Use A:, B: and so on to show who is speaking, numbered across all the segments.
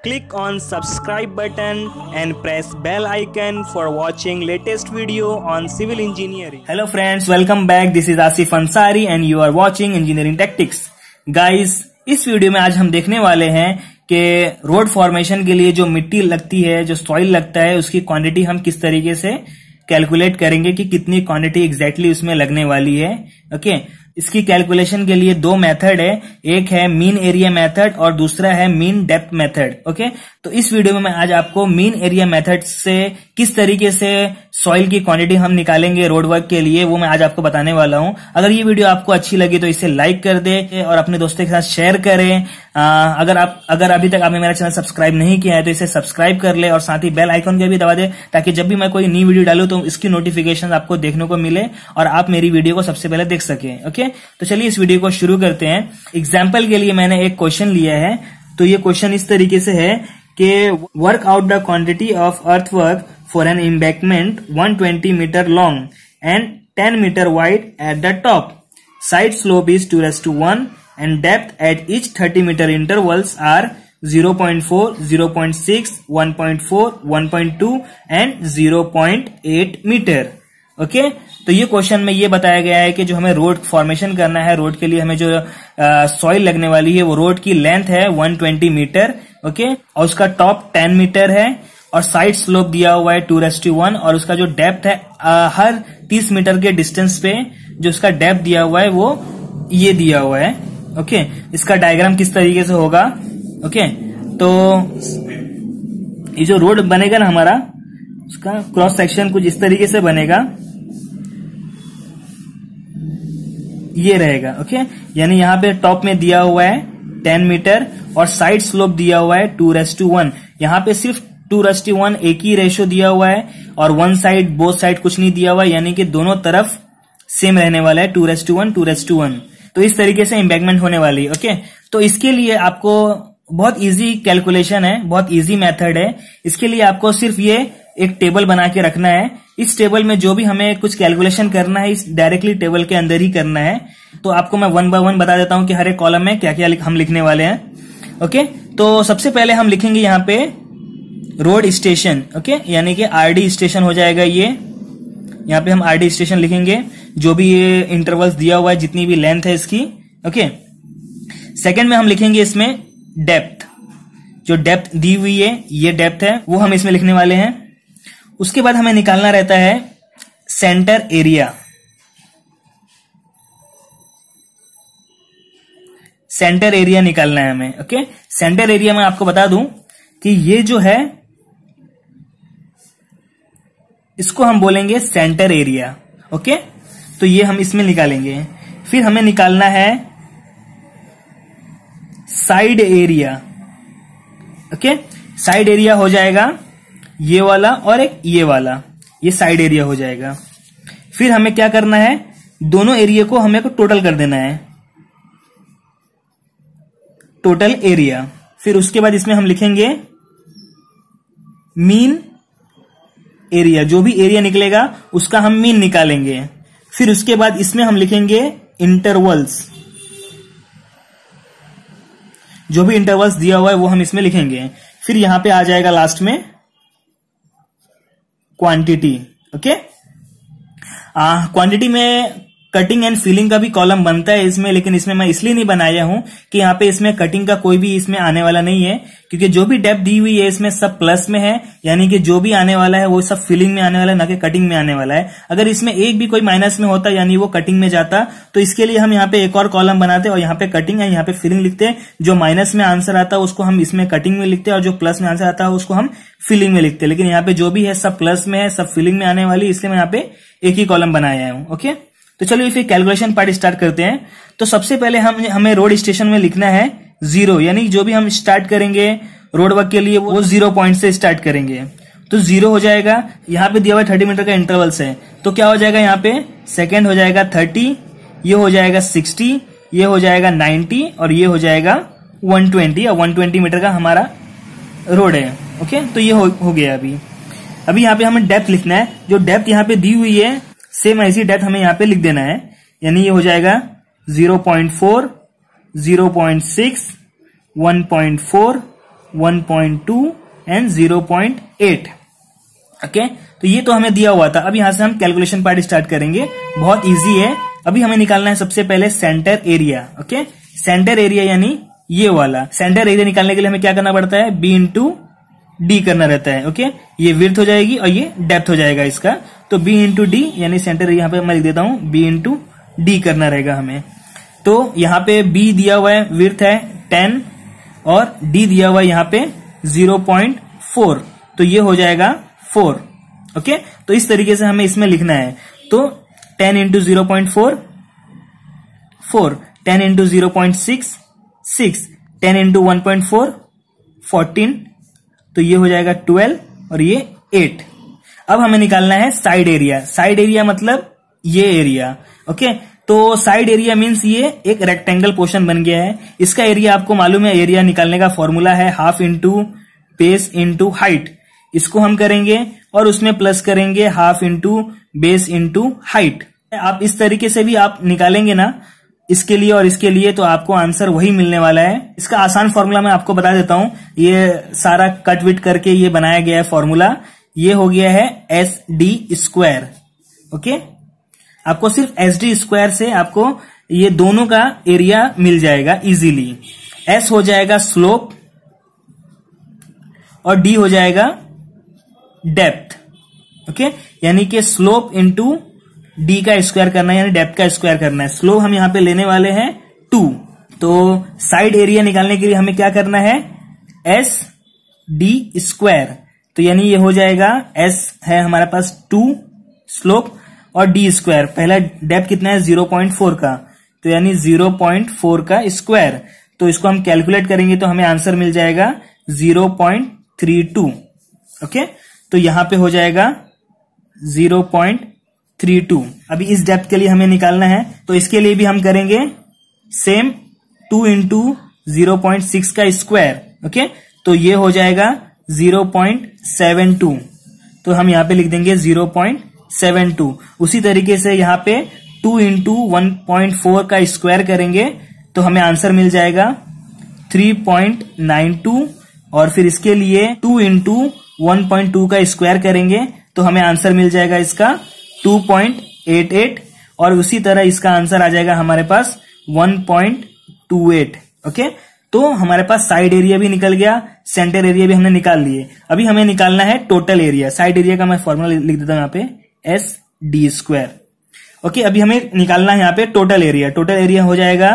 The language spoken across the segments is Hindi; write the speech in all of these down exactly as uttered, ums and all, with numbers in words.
A: Click on subscribe button and press bell icon for watching latest video on civil engineering.
B: Hello friends, welcome back. This is Asif Ansari and you are watching Engineering Tactics. Guys, इस वीडियो में आज हम देखने वाले हैं कि रोड फॉर्मेशन के लिए जो मिट्टी लगती है, जो सॉइल लगता है, उसकी क्वांटिटी हम किस तरीके से कैलकुलेट करेंगे कि कितनी क्वांटिटी एग्जैक्टली उसमें लगने वाली है. ओके, इसकी कैलकुलेशन के लिए दो मेथड है, एक है मीन एरिया मेथड और दूसरा है मीन डेप्थ मेथड. ओके, तो इस वीडियो में मैं आज आपको मीन एरिया मेथड से किस तरीके से सॉइल की क्वांटिटी हम निकालेंगे रोड वर्क के लिए, वो मैं आज आपको बताने वाला हूं. अगर ये वीडियो आपको अच्छी लगी तो इसे लाइक कर दे और अपने दोस्तों के साथ शेयर करें. आ, अगर आप अगर अभी तक आपने मेरा चैनल सब्सक्राइब नहीं किया है तो इसे सब्सक्राइब कर ले और साथ ही बेल आइकन को भी दबा दे ताकि जब भी मैं कोई नई वीडियो डालूं तो इसकी नोटिफिकेशन आपको देखने को मिले और आप मेरी वीडियो को सबसे पहले देख सकें. ओके, तो चलिए इस वीडियो को शुरू करते हैं. एग्जाम्पल के लिए मैंने एक क्वेश्चन लिया है. तो ये क्वेश्चन इस तरीके से है कि work out the quantity of earthwork for an embankment one hundred twenty metre long and ten metre wide at the top. Side slope is two is to one and depth at each thirty meter intervals are zero point four, zero point six, one point four, one point two and zero point eight metre. Okay okay? तो ये क्वेश्चन में ये बताया गया है कि जो हमें रोड फॉर्मेशन करना है, रोड के लिए हमें जो सॉइल लगने वाली है वो रोड की लेंथ है one hundred twenty metre. Okay okay? और उसका टॉप ten मीटर है और साइड स्लोप दिया हुआ है two is to one और उसका जो डेप्थ है आ, हर thirty मीटर के डिस्टेंस पे जो उसका डेप्थ दिया हुआ है वो ये दिया हुआ है. Okay okay? इसका डायग्राम किस तरीके से होगा. Okay okay? तो ये जो रोड बनेगा ना हमारा, उसका क्रॉस सेक्शन कुछ इस तरीके से बनेगा, ये रहेगा. Okay okay? यानी यहाँ पे टॉप में दिया हुआ है ten मीटर और साइड स्लोप दिया हुआ है two is to one. यहाँ पे सिर्फ two is to one एक ही रेशियो दिया हुआ है और वन साइड बोथ साइड कुछ नहीं दिया हुआ है, यानी कि दोनों तरफ सेम रहने वाला है two is to one, two is to one. तो इस तरीके से एम्बैंकमेंट होने वाली है. Okay okay? तो इसके लिए आपको बहुत इजी कैलकुलेशन है, बहुत इजी मेथड है. इसके लिए आपको सिर्फ ये एक टेबल बना के रखना है. इस टेबल में जो भी हमें कुछ कैलकुलेशन करना है इस डायरेक्टली टेबल के अंदर ही करना है. तो आपको मैं वन बाय वन बता देता हूं कि हर एक कॉलम में क्या क्या हम लिखने वाले हैं. ओके, तो सबसे पहले हम लिखेंगे यहाँ पे रोड स्टेशन. ओके, यानी कि आरडी स्टेशन हो जाएगा. ये यहाँ पे हम आरडी स्टेशन लिखेंगे, जो भी ये इंटरवल्स दिया हुआ है, जितनी भी लेंथ है इसकी. ओके, सेकेंड में हम लिखेंगे इसमें डेप्थ. जो डेप्थ दी हुई है, ये डेप्थ है, वो हम इसमें लिखने वाले हैं. उसके बाद हमें निकालना रहता है सेंटर एरिया. सेंटर एरिया निकालना है हमें. ओके, सेंटर एरिया में आपको बता दूं कि ये जो है इसको हम बोलेंगे सेंटर एरिया. ओके, तो ये हम इसमें निकालेंगे. फिर हमें निकालना है side area. Okay, side area हो जाएगा ये वाला और एक ये वाला, ये साइड एरिया हो जाएगा. फिर हमें क्या करना है, दोनों एरिया को हमें को टोटल कर देना है, टोटल एरिया. फिर उसके बाद इसमें हम लिखेंगे मीन एरिया. जो भी एरिया निकलेगा उसका हम मीन निकालेंगे. फिर उसके बाद इसमें हम लिखेंगे इंटरवल्स. जो भी इंटरवल्स दिया हुआ है वो हम इसमें लिखेंगे. फिर यहां पे आ जाएगा लास्ट में क्वांटिटी. ओके, क्वांटिटी में कटिंग एंड फिलिंग का भी कॉलम बनता है इसमें, लेकिन इसमें मैं इसलिए नहीं बनाया हूं कि यहाँ पे इसमें कटिंग का कोई भी इसमें आने वाला नहीं है, क्योंकि जो भी डेप्थ दी हुई है इसमें सब प्लस में है, यानी कि जो भी आने वाला है वो सब फिलिंग में आने वाला है, ना कि कटिंग में आने वाला है. अगर इसमें एक भी कोई माइनस में होता यानी वो कटिंग में जाता, तो इसके लिए हम यहाँ पे एक और कॉलम बनाते और यहाँ पे कटिंग है, यहाँ पे फिलिंग लिखते हैं. जो माइनस में आंसर आता है उसको हम इसमें कटिंग में लिखते हैं और जो प्लस में आंसर आता है उसको हम फिलिंग में लिखते हैं. लेकिन यहाँ पे जो भी है सब प्लस में है, सब फिलिंग में आने वाली, इसलिए मैं यहाँ पे एक ही कॉलम बनाया हूं. ओके, तो चलिए फिर कैलकुलेशन पार्ट स्टार्ट करते हैं. तो सबसे पहले हम हमें रोड स्टेशन में लिखना है जीरो, यानी जो भी हम स्टार्ट करेंगे रोड वर्क के लिए वो जीरो पॉइंट से स्टार्ट करेंगे. तो जीरो हो जाएगा. यहाँ पे दिया हुआ थर्टी मीटर का इंटरवल्स है, तो क्या हो जाएगा, यहाँ पे सेकेंड हो जाएगा थर्टी, ये हो जाएगा सिक्सटी, ये हो जाएगा नाइन्टी और ये हो जाएगा one twenty या one twenty मीटर का हमारा रोड है. ओके, तो ये हो, हो गया. अभी अभी यहाँ पे हमें डेप्थ लिखना है. जो डेप्थ यहाँ पे दी हुई है सेम ऐसी डेप्थ हमें यहाँ पे लिख देना है, यानी ये हो जाएगा zero point four, zero point six, one point four, one point two and zero point eight. Okay, तो ये तो हमें दिया हुआ था। अब यहां से हम कैलकुलेशन पार्ट स्टार्ट करेंगे, बहुत इजी है। अभी हमें निकालना है सबसे पहले centre area. Okay, centre area यानी ये वाला सेंटर एरिया निकालने के लिए हमें क्या करना पड़ता है, बी इंटू डी करना रहता है। ओके, ये विड्थ हो जाएगी और ये डेप्थ हो जाएगा इसका। तो बी इंटू डी यानी सेंटर एरिया, यहाँ पे मैं लिख देता हूं बी इंटू डी करना रहेगा हमें। तो यहाँ पे बी दिया हुआ है, विड्थ है टेन और डी दिया हुआ है यहाँ पे जीरो पॉइंट फोर, तो ये हो जाएगा फोर। ओके, तो इस तरीके से हमें इसमें लिखना है। तो ten into zero point four four, ten into zero point six six, ten into one point four fourteen, तो ये हो जाएगा ट्वेल्व और ये एट। अब हमें निकालना है साइड एरिया। साइड एरिया मतलब ये एरिया। ओके, तो साइड एरिया मीन्स ये एक रेक्टेंगल पोर्शन बन गया है। इसका एरिया आपको मालूम है, एरिया निकालने का फॉर्मूला है half into base into height. इसको हम करेंगे और उसमें प्लस करेंगे half into base into height. आप इस तरीके से भी आप निकालेंगे ना इसके लिए और इसके लिए, तो आपको आंसर वही मिलने वाला है। इसका आसान फॉर्मूला मैं आपको बता देता हूं। ये सारा कट विट करके ये बनाया गया है फॉर्मूला। ये हो गया है एस डी स्क्वायर। ओके, आपको सिर्फ एस डी स्क्वायर से आपको ये दोनों का एरिया मिल जाएगा इजीली। एस हो जाएगा स्लोप और डी हो जाएगा डेप्थ। ओके, यानी कि स्लोप इंटू डी का स्क्वायर करना है यानी डेप्थ का स्क्वायर करना है। स्लोप हम यहां पे लेने वाले हैं टू। तो साइड एरिया निकालने के लिए हमें क्या करना है, एस डी स्क्वायर। तो यानी ये हो जाएगा, एस है हमारे पास टू स्लोप और डी स्क्वायर, पहला डेप्थ कितना है जीरो पॉइंट फोर का, तो यानी जीरो पॉइंट फोर का स्क्वायर। तो इसको हम कैलकुलेट करेंगे तो हमें आंसर मिल जाएगा zero point three two. Okay, तो यहां पे हो जाएगा जीरो पॉइंट थ्री टू। अभी इस डेप्थ के लिए हमें निकालना है, तो इसके लिए भी हम करेंगे same two into zero point six का स्क्वायर। ओके, तो ये हो जाएगा जीरो पॉइंट सेवन टू, तो हम यहां पे लिख देंगे जीरो पॉइंट सेवन टू। उसी तरीके से यहां पे two into one point four का स्क्वायर करेंगे तो हमें आंसर मिल जाएगा थ्री पॉइंट नाइन टू, और फिर इसके लिए two into one point two का स्क्वायर करेंगे तो हमें आंसर मिल जाएगा इसका टू पॉइंट एट एट, और उसी तरह इसका आंसर आ जाएगा हमारे पास one point two eight. Okay, तो हमारे पास साइड एरिया भी निकल गया, सेंटर एरिया भी हमने निकाल लिए। अभी हमें निकालना है टोटल एरिया। साइड एरिया का मैं फॉर्मूला लिख देता हूं यहाँ पे, एस डी स्क्वायर। ओके, अभी हमें निकालना है यहाँ पे टोटल एरिया। टोटल एरिया हो जाएगा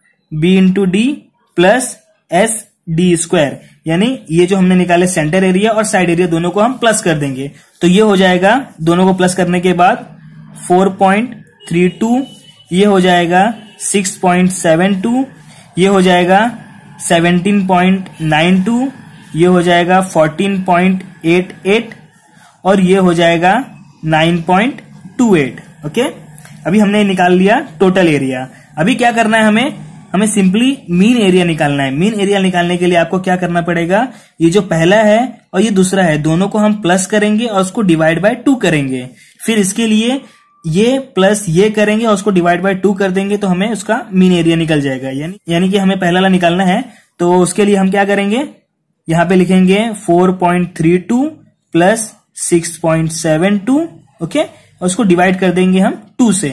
B: B into D plus S D square, यानी ये जो हमने निकाले सेंटर एरिया और साइड एरिया दोनों को हम प्लस कर देंगे। तो ये हो जाएगा, दोनों को प्लस करने के बाद फोर पॉइंट थ्री टू, ये हो जाएगा सिक्स पॉइंट सेवन टू, ये हो जाएगा सेवनटीन पॉइंट नाइन टू, ये हो जाएगा फोर्टीन पॉइंट एट एट और ये हो जाएगा nine point two eight. Okay, अभी हमने निकाल लिया टोटल एरिया। अभी क्या करना है हमें, हमें सिंपली मीन एरिया निकालना है। मीन एरिया निकालने के लिए आपको क्या करना पड़ेगा, ये जो पहला है और ये दूसरा है, दोनों को हम प्लस करेंगे और उसको डिवाइड बाय टू करेंगे। फिर इसके लिए ये प्लस ये करेंगे और उसको डिवाइड बाय टू कर देंगे तो हमें उसका मीन एरिया निकल जाएगा। यानी यानी कि हमें पहला वाला निकालना है, तो उसके लिए हम क्या करेंगे, यहां पे लिखेंगे four point three two plus six point seven two. Okay, और उसको डिवाइड कर देंगे हम टू से,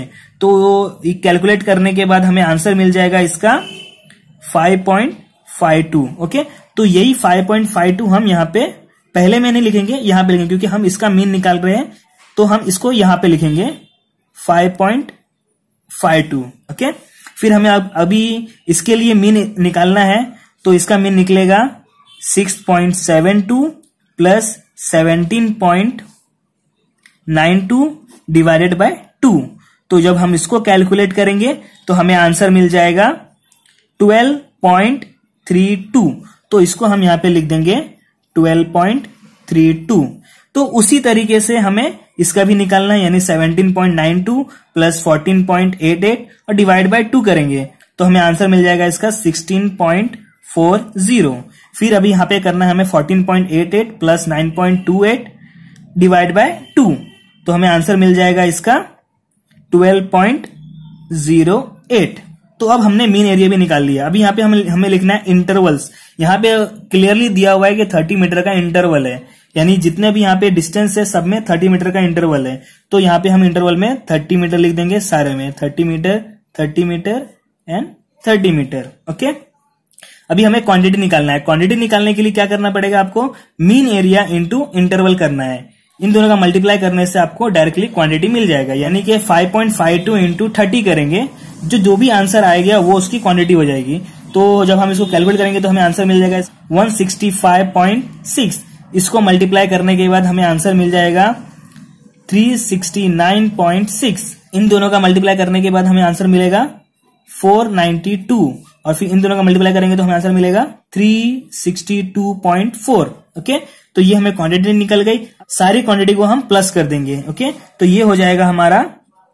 B: तो कैलकुलेट करने के बाद हमें आंसर मिल जाएगा इसका five point five two. Okay, तो यही फाइव पॉइंट फाइव टू हम यहाँ पे पहले में नहीं लिखेंगे, यहां पे लिखेंगे, क्योंकि हम इसका मीन निकाल रहे हैं, तो हम इसको यहां पे लिखेंगे five point five two. Okay, फिर हमें अब अभी इसके लिए मीन निकालना है, तो इसका मीन निकलेगा six point seven two plus seventeen point nine two divided by two. तो जब हम इसको कैलकुलेट करेंगे तो हमें आंसर मिल जाएगा ट्वेल्व पॉइंट थ्री टू। तो इसको हम यहां पे लिख देंगे ट्वेल्व पॉइंट थ्री टू। तो उसी तरीके से हमें इसका भी निकालना है, यानी seventeen point nine two plus fourteen point eight eight और डिवाइड बाय टू करेंगे तो हमें आंसर मिल जाएगा इसका सिक्सटीन पॉइंट फोर जीरो। फिर अभी यहां पे करना है हमें fourteen point eight eight plus nine point two eight divide by two, तो हमें आंसर मिल जाएगा इसका ट्वेल्व पॉइंट जीरो एट। तो अब हमने मीन एरिया भी निकाल लिया। अभी यहाँ पे हमें हमें लिखना है इंटरवल्स। यहाँ पे क्लियरली दिया हुआ है कि थर्टी मीटर का इंटरवल है, यानी जितने भी यहाँ पे डिस्टेंस है सब में थर्टी मीटर का इंटरवल है। तो यहाँ पे हम इंटरवल में थर्टी मीटर लिख देंगे, सारे में thirty metre, thirty metre and thirty metre. Okay, अभी हमें क्वांटिटी निकालना है। क्वांटिटी निकालने के लिए क्या करना पड़ेगा आपको, मीन एरिया इंटू इंटरवल करना है। इन दोनों का मल्टीप्लाई करने से आपको डायरेक्टली क्वांटिटी मिल जाएगा, यानी कि five point five two into thirty करेंगे, जो जो भी आंसर आएगा वो उसकी क्वांटिटी हो जाएगी। तो जब हम इसको कैलकुलेट करेंगे तो हमें आंसर मिल जाएगा one sixty five point six. इसको मल्टीप्लाई करने के बाद हमें आंसर मिल जाएगा three sixty nine point six. इन दोनों का मल्टीप्लाई करने के बाद हमें आंसर मिलेगा फोर नाइंटी टू, और फिर इन दोनों का मल्टीप्लाई करेंगे तो हमें आंसर मिलेगा three sixty two point four. Okay, तो ये हमें क्वांटिटी निकल गई। सारी क्वांटिटी को हम प्लस कर देंगे। ओके, तो ये हो जाएगा हमारा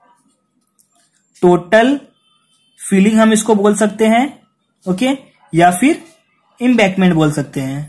B: टोटल फिलिंग, हम इसको बोल सकते हैं। ओके, या फिर एम्बैंकमेंट बोल सकते हैं।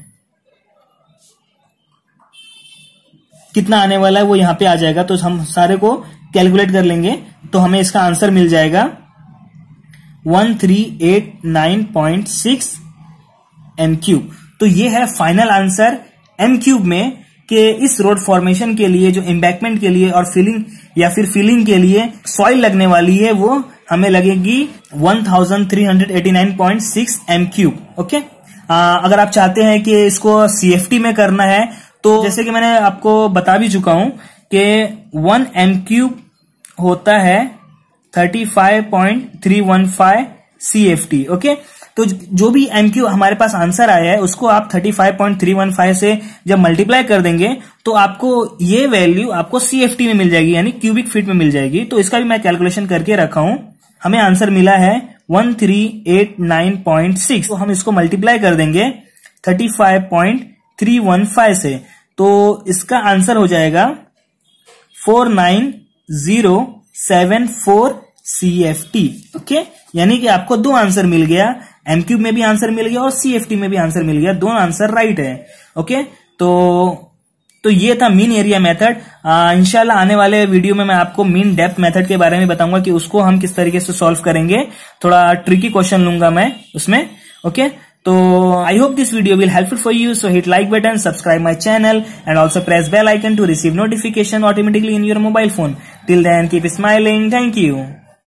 B: कितना आने वाला है वो यहां पे आ जाएगा, तो हम सारे को कैलकुलेट कर लेंगे तो हमें इसका आंसर मिल जाएगा one three eight nine point six M cube. तो ये है फाइनल आंसर एम क्यूब में कि इस रोड फॉर्मेशन के लिए, जो एम्बैंकमेंट के लिए और फिलिंग या फिर फिलिंग के लिए सॉइल लगने वाली है, वो हमें लगेगी one thousand three hundred eighty nine point six M cube. Okay, अगर आप चाहते हैं कि इसको सीएफटी में करना है तो जैसे कि मैंने आपको बता भी चुका हूं कि वन एम क्यूब होता है thirty five point three one five C F T. Okay, तो जो भी एम क्यू हमारे पास आंसर आया है उसको आप thirty five point three one five से जब मल्टीप्लाई कर देंगे तो आपको ये वैल्यू आपको सी एफ टी में मिल जाएगी, यानी क्यूबिक फीट में मिल जाएगी। तो इसका भी मैं कैलकुलेशन करके रखा हूं। हमें आंसर मिला है one three eight nine point six. तो हम इसको मल्टीप्लाई कर देंगे thirty five point three one five से, तो इसका आंसर हो जाएगा four nine zero seven four C F T. Okay, यानी कि आपको दो आंसर मिल गया, एम क्यूब में भी आंसर मिल गया और सी एफ टी में भी आंसर मिल गया, दोनों आंसर राइट है। ओके, तो तो ये था मीन एरिया मेथड। इंशाल्लाह आने वाले वीडियो में मैं आपको मीन डेप्थ मेथड के बारे में बताऊंगा कि उसको हम किस तरीके से सॉल्व करेंगे। थोड़ा ट्रिकी क्वेश्चन लूंगा मैं उसमें। ओके, तो I hope this video will helpful for you. So hit like button, subscribe my channel and also press bell icon to receive notification automatically in your mobile phone. Till then, keep smiling. Thank you.